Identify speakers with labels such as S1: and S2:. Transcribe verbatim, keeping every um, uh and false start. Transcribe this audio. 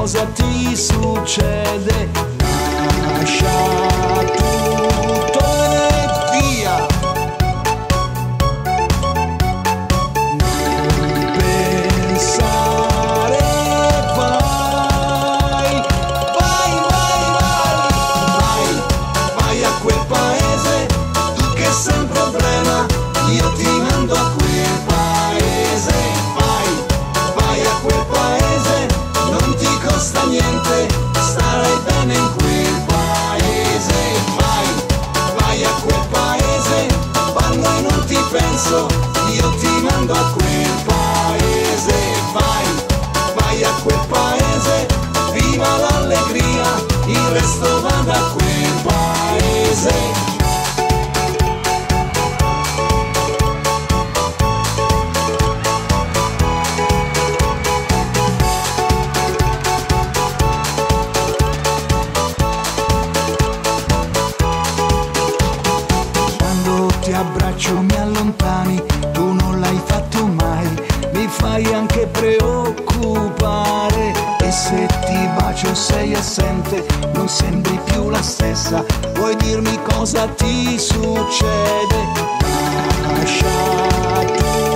S1: cosa ti succede. Lascia tutto e via. Non pensare, vai, vai, vai, vai, vai, vai a quel paese, tu che sei un problema, io ti mando a quel paese. Vai, vai a quel paese, non ti costa niente, starai bene in quel paese. Vai, vai a quel paese, quando non ti penso, io ti mando a quel paese. Vai, vai a quel paese, viva l'allegria, il resto vada a quel paese. Ti abbraccio, mi allontani, tu non l'hai fatto mai, mi fai anche preoccupare. E se ti bacio sei assente, non sembri più la stessa, vuoi dirmi cosa ti succede? Lascia tu